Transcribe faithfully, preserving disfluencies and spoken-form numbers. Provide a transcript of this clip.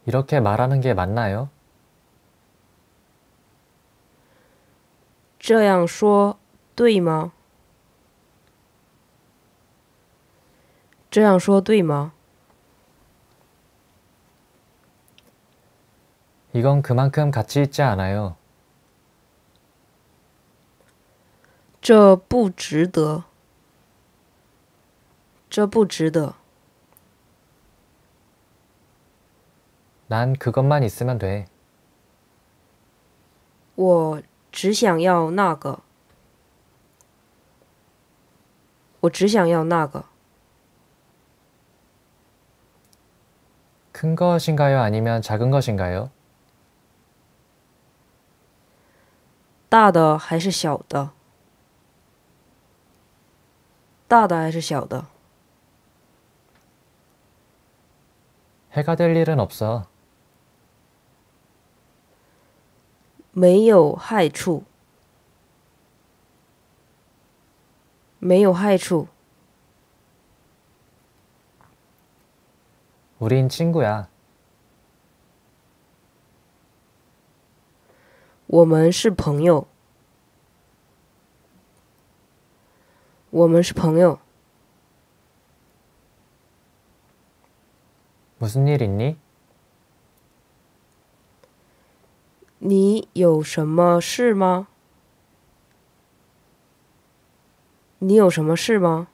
이렇게 말하는 게 맞나요? 这样说对吗？这样说对吗？ 이건 그만큼 가치 있지 않아요. 这不值得，这不值得。 난 그것만 있으면 돼. 我只想要那个，我只想要那个。 큰 것인가요? 아니면 작은 것인가요? 大的还是小的？大的还是小的？ 해가 될 일은 없어. 没有害处，没有害处。 우린 친구야. 我们是朋友，我们是朋友。 무슨 일 있니? 你有什么事吗？你有什么事吗？